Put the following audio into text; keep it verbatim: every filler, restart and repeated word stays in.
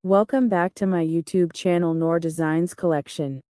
Welcome back to my YouTube channel Noor Designs Collection.